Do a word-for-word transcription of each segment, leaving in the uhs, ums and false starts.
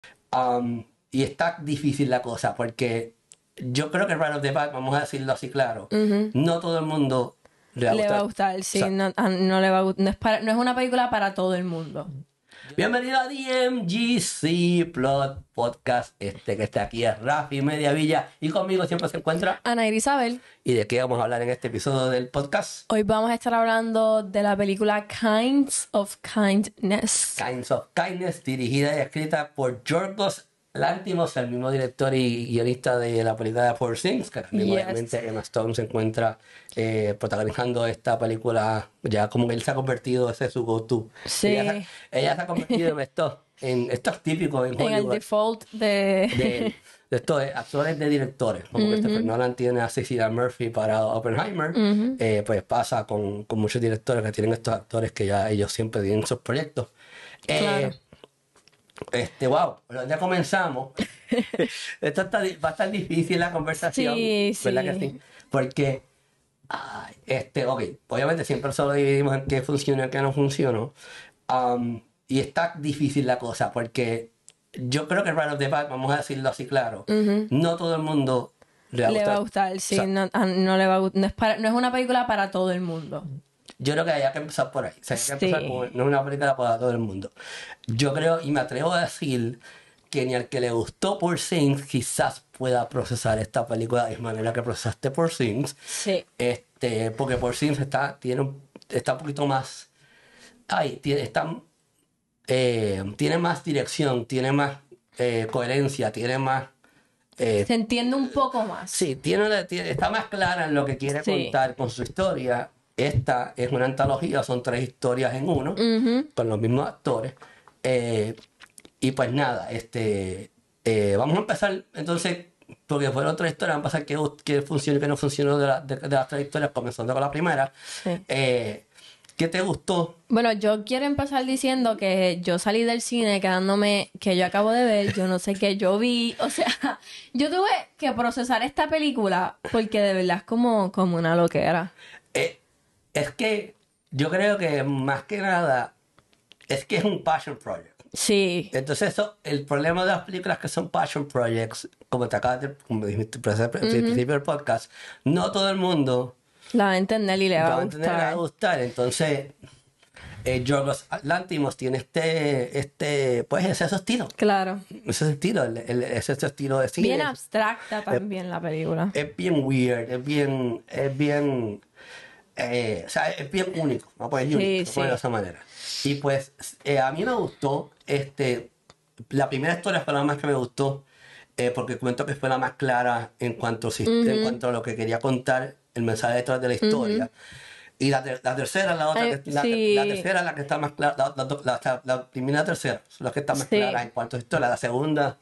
Um, y está difícil la cosa porque yo creo que Right Off the Bat, vamos a decirlo así claro, Ujú. no todo el mundo le va a Le gustar. va a gustar, sí. O sea, No, a- no le va a gu- no es para, no es una película para todo el mundo. bienvenido a D M G C Plot Podcast. Este que está aquí es Rafi Mediavilla y conmigo siempre se encuentra. Ana Isabel, ¿Y de qué vamos a hablar en este episodio del podcast? hoy vamos a estar hablando de la película Kinds of Kindness. Kinds of Kindness, dirigida y escrita por Yorgos Lanthimos, el mismo director y guionista de la película de Poor Things, que también Yes. obviamente Emma Stone se encuentra eh, protagonizando esta película, ya como que él se ha convertido, ese es su go-to. Sí. Ella, se- ella se ha convertido en esto, en esto es típico en En el Hollywood, default de... de, de estos eh, actores de directores, como Christopher Nolan tiene a Cillian Murphy para Oppenheimer, eh, pues pasa con, con muchos directores que tienen estos actores que ya ellos siempre tienen sus proyectos. Eh, Claro. Este, wow, pero ya comenzamos. Esto está, di- va a estar difícil la conversación, Sí, ¿verdad sí. que sí? Porque, ay, este, ok, obviamente siempre solo dividimos en qué funciona y qué no funcionó. Um, y está difícil la cosa porque yo creo que Right Off the Bat, vamos a decirlo así claro, no todo el mundo le va a Le gustar. va a gustar, sí. O sea, no, a- no le va a gu- no es para, no es una película para todo el mundo. yo creo que hay que empezar por ahí. O sea, hay que empezar Sí. con, no es una película para todo el mundo. Yo creo, y me atrevo a decir, que ni al que le gustó Poor Things quizás pueda procesar esta película de la manera que procesaste Poor Things. Sí. Este, porque Poor Things está, tiene, un- está un poquito más. Ay, tiene, está, eh, tiene más dirección, tiene más eh, coherencia, tiene más. eh, Se entiende un poco más. Sí, tiene, una- tiene- está más clara en lo que quiere Sí. contar con su historia. Esta es una antología, son tres historias en uno, con los mismos actores. Eh, y pues nada, este, eh, vamos a empezar entonces, porque fueron tres historias, vamos a pasar qué, qué funcionó y qué no funcionó de, la- de- de las tres historias, comenzando con la primera. Sí. Eh, ¿Qué te gustó? Bueno, yo quiero empezar diciendo que yo salí del cine quedándome que yo acabo de ver, yo no sé qué yo vi, o sea, yo tuve que procesar esta película porque de verdad es como, como una loquera. Eh, es que yo creo que más que nada, es que es un passion project. Sí, Entonces, eso, el problema de las películas que son passion projects, como te acabas de, como dijiste al principio del podcast, no todo el mundo la va a entender y le va va a a entender, le va a gustar. gustar. Entonces, eh, Yorgos Lanthimos tiene este, este, pues ese es su estilo, Claro. ese es su estilo, el, el- ese es su estilo de cine. Bien abstracta también la película. Es bien weird, es bien, es bien, eh, o sea, es bien único, ¿no? Pues es Sí, único, sí. por de esa manera. Y pues eh, a mí me gustó, este, la primera historia fue la más que me gustó, eh, porque cuento que fue la más clara en cuanto, a sis- en cuanto a lo que quería contar, el mensaje detrás de la historia. Y la, ter- la tercera, la otra, Ay, que- la, sí. la tercera es la que está más clara, la, la, la- la- la primera y la tercera son las que están más Sí. claras en cuanto a historia. La segunda,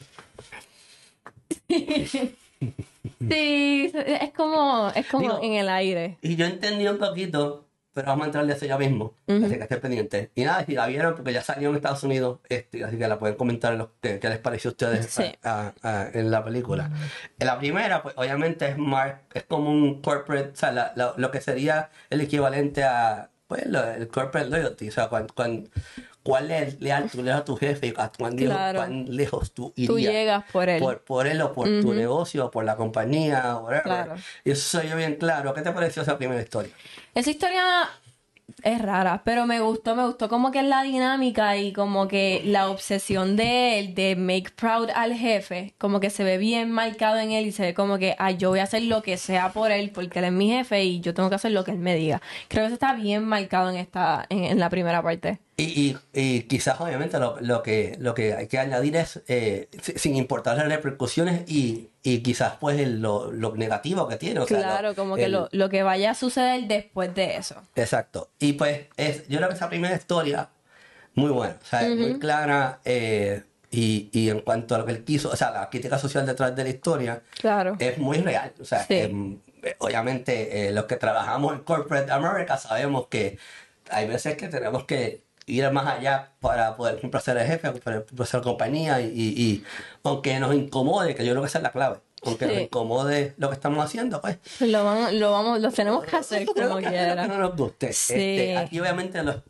Sí, es como, es como Digo, en el aire. y yo entendí un poquito, pero vamos a entrar de eso ya mismo, así que estén pendientes. Y nada, si la vieron, porque ya salió en Estados Unidos, este, así que la pueden comentar en los, qué, qué les pareció a ustedes Sí. a- a- a- en la película. En la primera, pues obviamente es Mark, es como un corporate, o sea, la- la- lo que sería el equivalente a, pues, lo- el corporate loyalty, o sea, cuán, cuán- cuál es leal tú le das a tu jefe y a cuán, lejos, Claro. cuán lejos tú irías. Tú llegas por él. Por, por él o por tu negocio o por la compañía, whatever. Claro. Y eso soy yo bien claro. ¿Qué te pareció esa primera historia? Esa historia es rara, pero me gustó, me gustó como que es la dinámica y como que la obsesión de él de make proud al jefe, como que se ve bien marcado en él y se ve como que, ay, yo voy a hacer lo que sea por él porque él es mi jefe y yo tengo que hacer lo que él me diga. Creo que eso está bien marcado en esta, en, en la primera parte. Y, y, y quizás obviamente lo, lo, que, lo que hay que añadir es, eh, si- sin importar las repercusiones y, y quizás pues el- lo, lo negativo que tiene. O sea, Claro, lo- como que el- lo, lo que vaya a suceder después de eso. Exacto. Y pues es, yo creo que esa primera historia, muy buena, o sea, es muy clara eh, y, y en cuanto a lo que él quiso, o sea, la crítica social detrás de la historia Claro. es muy real. O sea, Sí. em, eh, obviamente eh, los que trabajamos en Corporate America sabemos que hay veces que tenemos que ir más allá para poder complacer al jefe, para complacer a la compañía y, y- y aunque nos incomode, que yo creo que esa es la clave, aunque nos Sí. incomode lo que estamos haciendo, pues Lo vamos, lo vamos, lo tenemos que hacer Tenemos como que hacer lo quiera. que no nos guste. Sí. Este, aquí obviamente los,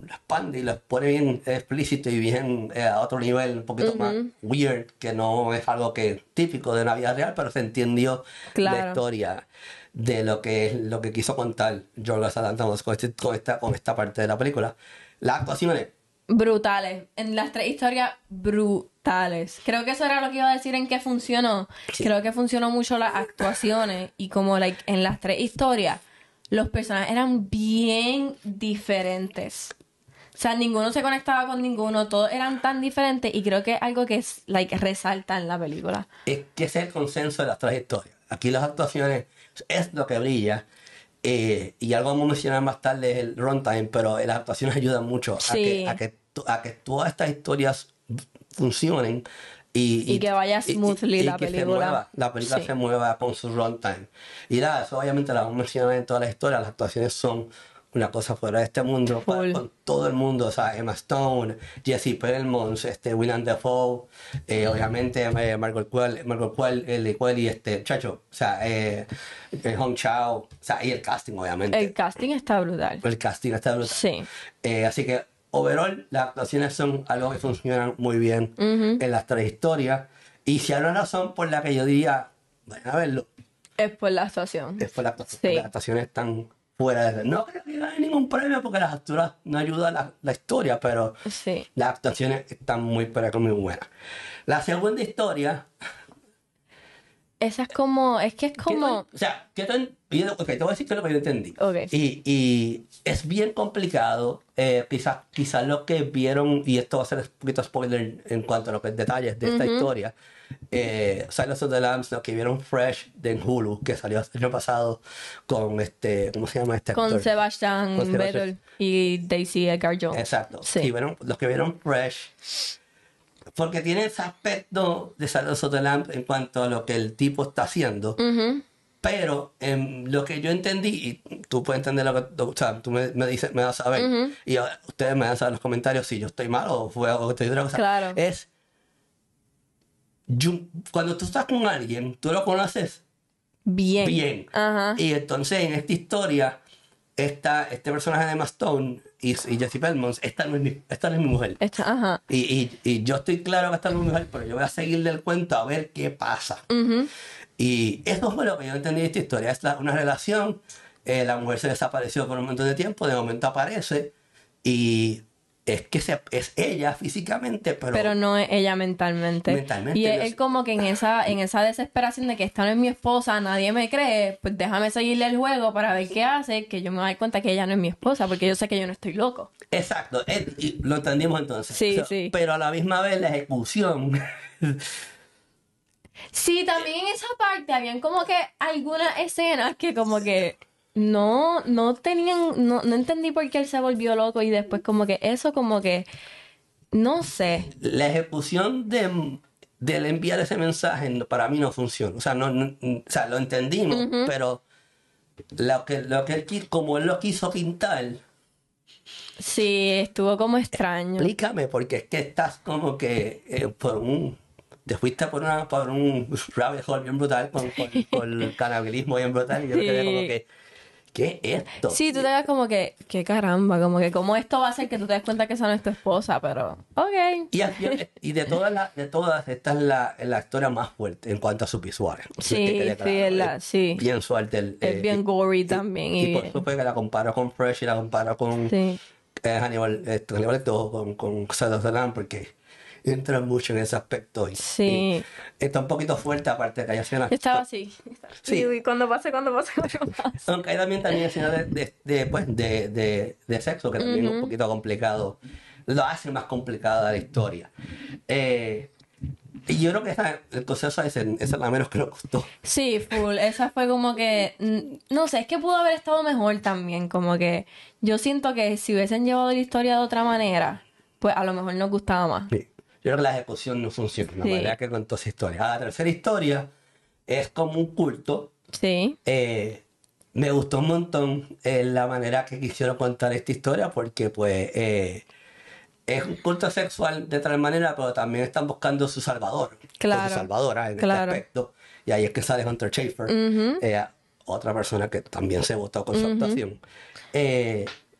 lo expande y lo pone bien explícito y bien eh, a otro nivel, un poquito Ujú. más weird, que no es algo que típico de una vida real, pero se entendió la Claro. historia de lo que es lo que quiso contar Yorgos Lanthimos con, este- con esta, con esta parte de la película. Las actuaciones, Brutales. En las tres historias, brutales. Creo que eso era lo que iba a decir en que funcionó. Sí. Creo que funcionó mucho las actuaciones y como like, en las tres historias, los personajes eran bien diferentes. O sea, ninguno se conectaba con ninguno, todos eran tan diferentes y creo que es algo que es, like, resalta en la película. es que ese es el consenso de las tres historias. Aquí las actuaciones es lo que brilla. Eh, y algo vamos a mencionar más tarde es el runtime, pero las actuaciones ayudan mucho a, Sí. que, a, que, to- a que todas estas historias funcionen y, Y que vaya smoothly la que se película. mueva, la película Sí. se mueva con su runtime. Y nada, eso obviamente lo vamos a mencionar en toda la historia. Las actuaciones son una cosa fuera de este mundo, pa- Full. con todo el mundo, o sea, Emma Stone, Jesse Plemons, este, Willem Dafoe, eh, obviamente eh, Margot Qualley, Margot Qualley, el Qualley, este, chacho, o sea, eh, eh, Hong Chao, o sea, y el casting, obviamente. El casting está brutal. El casting está brutal. Sí. Eh, así que, overall, las actuaciones son algo que funcionan muy bien Ujú. en las tres historias. Y si hay una razón por la que yo diría, vayan a verlo, Es por la actuación. es por la actuación. Sí. Las actuaciones están fuera de... No creo que gane ningún premio porque las acturas no ayudan la, la historia, pero Sí. las actuaciones están muy, pero que muy buenas. La segunda historia... Esa es como, es que es ¿qué como... no- o sea, ¿qué tan- yo- ok, te voy a decir qué es lo que yo entendí. Ok. Y, y es bien complicado. Eh, quizás quizás lo que vieron, y esto va a ser un poquito spoiler en cuanto a los detalles de esta Ujú. historia. Eh, Silence of the Lambs, lo que vieron Fresh de Hulu, que salió el año pasado con este, ¿cómo se llama este actor? Con Sebastian Con Sebastian- Vettel y Daisy Edgar Jones. Exacto. Sí. Y vieron- los que vieron Fresh, porque tiene ese aspecto de Silence of the Lambs en cuanto a lo que el tipo está haciendo. Ujú. Pero em, lo que yo entendí, y tú puedes entender lo que, o sea, tú me, me dices, me vas a saber, Ujú. y ahora ustedes me van a saber en los comentarios si yo estoy mal o, fue, o estoy otra cosa. Claro. Es, yo- cuando tú estás con alguien, tú lo conoces Bien. bien. Ajá. Y entonces en esta historia, esta, este personaje de Emma Stone y, y Jesse Plemons, esta no es mi, esta no es mi mujer. Esta- ajá. Y, y, y yo estoy claro que esta no es mi mujer, pero yo voy a seguirle el cuento a ver qué pasa. Ujú. Y eso fue lo que yo entendí de esta historia. Es la- una relación, eh, la mujer se desapareció por un montón de tiempo, de momento aparece y es que se- es ella físicamente, pero, Pero no es ella mentalmente. Mentalmente, Y no él, es- él como que en esa, en esa desesperación de que esta no es mi esposa, nadie me cree, pues déjame seguirle el juego para ver qué hace, que yo me doy cuenta que ella no es mi esposa, porque yo sé que yo no estoy loco. Exacto, eh, y lo entendimos entonces. Sí, O sea, sí. Pero a la misma vez la ejecución, Sí, también en esa parte habían como que algunas escenas que como que no, no tenían, no, no entendí por qué él se volvió loco y después como que eso como que, no sé. la ejecución de, del enviar ese mensaje no- para mí no funciona. O sea, no, no- o sea lo entendimos, pero lo que, lo que él, qui- como él lo quiso pintar, Sí, estuvo como extraño. explícame, porque es que estás como que eh, por un... Te fuiste por, una, por un rabbit hole bien brutal, con, con, con el canibalismo bien brutal, y yo me quedé como Sí. que, ¿qué es esto? Sí, tú te das como que, qué caramba, como que como esto va a hacer que tú te des cuenta que esa no es tu esposa, pero, ok. Y, y- y de todas, las, de todas, esta es la, la historia más fuerte en cuanto a sus visuales. Sí, Que quede sí, claro. es la- sí. Bien suerte. El, Es eh, bien y- gory y- también. Y, Y, por eso fue que la comparo con Fresh y la comparo con sí. eh, Hannibal, eh, Hannibal Lecter o con, con Silence of the Lambs, porque entran mucho en ese aspecto. Y, Sí. y está un poquito fuerte, aparte de que hay escenas. Yo estaba así. Sí. Y cuando pase, cuando pase, cuando pase. Aunque hay también, también escenas de, de, de, pues, de, de, de sexo, que también es un poquito complicado. Lo hace más complicada la historia. Eh, y yo creo que esa, el proceso esa, esa es la menos que nos gustó. Sí, full. Esa fue como que, mm, no sé, es que pudo haber estado mejor también. Como que yo siento que si hubiesen llevado la historia de otra manera, pues a lo mejor nos gustaba más. Sí. Yo creo que la ejecución no funciona, la Sí. manera que contó esa historia. Ah, la tercera historia es como un culto. Sí. Eh, me gustó un montón eh, la manera que quisieron contar esta historia porque pues eh, es un culto sexual de tal manera, pero también están buscando su salvador, Claro. su salvadora en Claro. este aspecto. Y ahí es que sale Hunter Schafer, Ujú. eh, otra persona que también se votó con su actuación. Eh,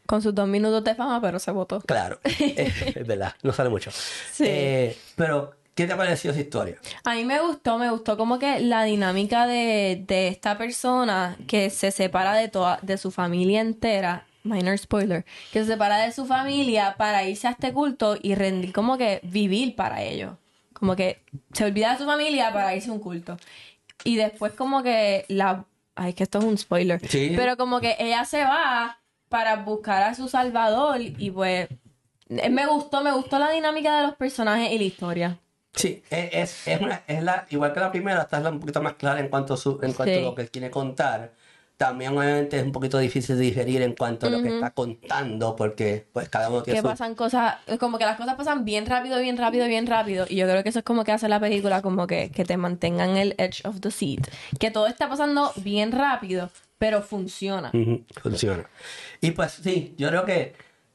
Con sus dos minutos de fama, pero se votó. Claro, es, es verdad, no sale mucho. Sí. Eh, pero, ¿qué te pareció esa historia? A mí me gustó, me gustó como que la dinámica de, de esta persona que se separa de toda, de su familia entera, minor spoiler, que se separa de su familia para irse a este culto y rendir como que vivir para ellos. Como que se olvida de su familia para irse a un culto. Y después como que la... Ay, que esto es un spoiler. Sí. Pero como que ella se va para buscar a su salvador y pues... eh, Me gustó, me gustó la dinámica de los personajes y la historia. Sí, es, es, es una, es la, igual que la primera, esta es un poquito más clara en cuanto a, su, en cuanto Sí. a lo que quiere contar. También obviamente es un poquito difícil de digerir en cuanto a lo que está contando, porque pues cada uno tiene Que su... pasan cosas, como que las cosas pasan bien rápido, bien rápido, bien rápido. Y yo creo que eso es como que hace la película, como que, que te mantengan el edge of the seat. Que todo está pasando bien rápido, pero funciona. Ujú, funciona. Y pues sí, yo creo que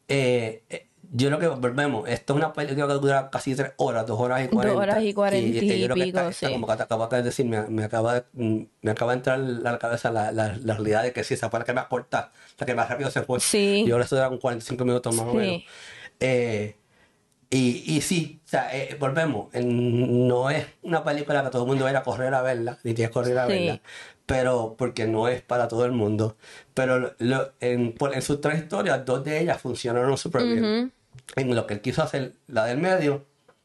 eh, eh, yo creo que volvemos. Esto es una película que dura casi tres horas, dos horas y cuarenta. Dos horas y cuarenta eh, yo creo que y pico, esta- esta, sí. como que te acabas de decir, me, me acaba de, mm, me acaba de entrar a la cabeza la, la, la realidad de que sí, esa fue la que más corta, la que más rápido se fue. Sí. Y ahora esto dura como cuarenta y cinco minutos más o Sí. menos. Eh, y, y sí, o sea, eh, volvemos. en- no es una película que todo el mundo vaya a correr a verla, ni tienes que correr a Sí. verla, pero porque no es para todo el mundo. Pero lo- lo- en, por- en sus tres historias, dos de ellas funcionaron súper bien. En lo que él quiso hacer, la del medio,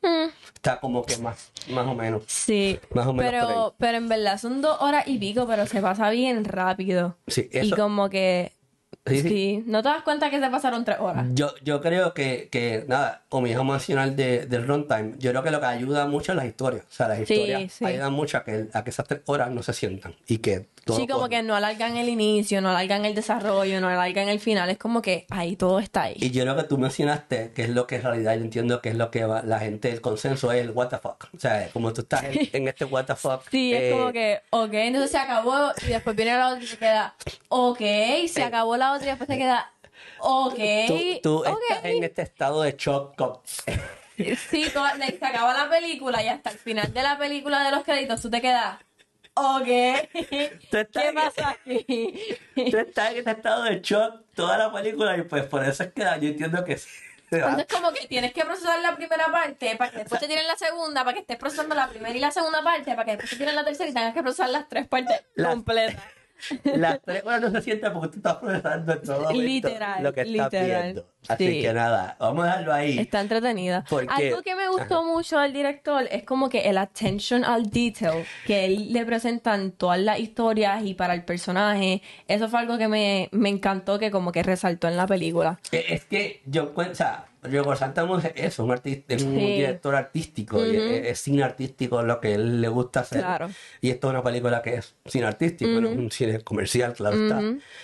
está como que más, más o menos. Sí, Más o menos por ahí. pero, pero en verdad son dos horas y pico, pero se pasa bien rápido. Sí, Y eso- como que... Sí, Sí, sí. no te das cuenta que se pasaron tres horas. Yo, yo creo que, que, nada, como íbamos a mencionar de, del runtime, yo creo que lo que ayuda mucho es las historias. O sea, las Sí, historias sí. ayudan mucho a que, a que esas tres horas no se sientan y que todo Sí, como corra. que no alargan el inicio, no alargan el desarrollo, no alargan el final. Es como que ahí todo está ahí. Y yo creo que tú mencionaste que es lo que en realidad yo entiendo que es lo que va, la gente, el consenso es el what the fuck. O sea, como tú estás en, en este what the fuck. Sí, es eh, como que, ok, entonces se acabó y después viene la otra y se queda, ok, se acabó la otra y después se queda, ok, Tú, tú ok. estás en este estado de shock. con- Sí, toda- like, se acaba la película y hasta el final de la película de los créditos tú te quedas, ok, Tú estás ¿qué en- pasa aquí? Tú estás en este estado de shock toda la película y pues por eso es que yo entiendo que sí. Entonces como que tienes que procesar la primera parte para que después te tiren la segunda, para que estés procesando la primera y la segunda parte, para que después te tiren la tercera y tengas que procesar las tres partes Las- completas. Las tres horas no se sientan porque tú estás procesando en todo momento Literal, lo que estás literal. viendo. Así Sí. que nada, vamos a dejarlo ahí. Está entretenida. Porque- Algo que me gustó mucho del director es como que el attention al detail que él le presenta en todas las historias y para el personaje. Eso fue algo que me, me encantó, que como que resaltó en la película. Eh, Es que yo encuentro, o sea, Yorgos Lanthimos es eso, un artista, es un Sí. director artístico, y es, es cine artístico lo que él le gusta hacer. Claro. Y esto es una película que es cine artístico, no es un cine comercial, claro está.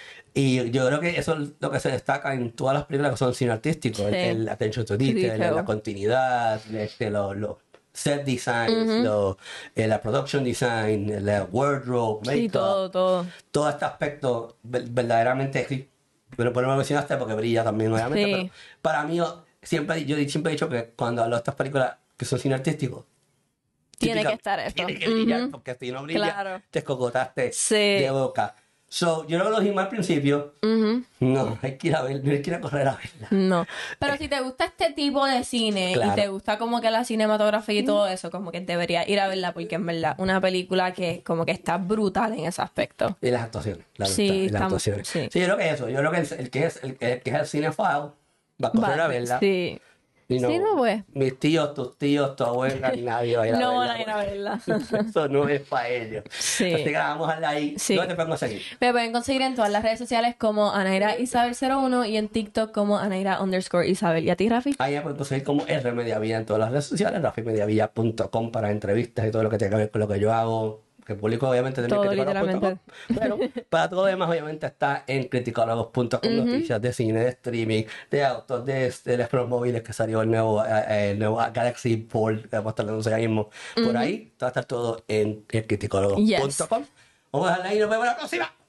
Y yo creo que eso es lo que se destaca en todas las películas que son cine artístico, el, Sí. el attention to detail, Detail. la continuidad, este, los los set designs, los, eh, la production design, la wardrobe, Sí, makeup, todo, todo. todo este aspecto ver- verdaderamente, sí, pero por no lo mencionaste porque brilla también obviamente, Sí. pero para mí yo siempre, yo siempre he dicho que cuando hablo de estas películas que son cine artístico, Tiene típica- que estar esto. tiene que brillar, Ujú. porque si no brilla Claro. te escocotaste Sí. de boca. So, yo no lo dijimos al principio, Ujú. no, hay que ir a ver, no hay que ir a correr a verla. No. Pero si te gusta este tipo de cine Claro. y te gusta como que la cinematografía y todo eso, como que deberías ir a verla porque en verdad una película que como que está brutal en ese aspecto. Y las actuaciones, claro Sí, está, y las estamos- actuaciones. sí. Sí. yo creo que eso, yo creo que el, el que es el, el que es el cinephile va a correr Va- a verla. Sí. Y Sí, no, pues. Mis tíos, tus tíos, tu abuela, nadie va a ir a No verla. van a ir a verla. Eso no es para ellos. Sí. Así que nada, vamos a darle ahí. Sí. ¿Dónde te podemos seguir? Me pueden conseguir en todas las redes sociales como Anaira Isabel cero uno y en TikTok como Anaira underscore Isabel. ¿Y a ti, Rafi? Ahí me pueden conseguir como R Mediavilla en todas las redes sociales, rafi mediavilla punto com para entrevistas y todo lo que tenga que ver con lo que yo hago. Que publico obviamente también Todo, en criticólogos punto com, pero para todo lo demás obviamente está en criticólogos punto com, noticias de cine, de streaming, de autos, de, de los móviles que salió el nuevo, eh, el nuevo Galaxy Fold, que vamos a estar hablando ya mismo. Por ahí va a estar todo en criticólogos punto com. Vamos a dejarla ahí, nos vemos la próxima.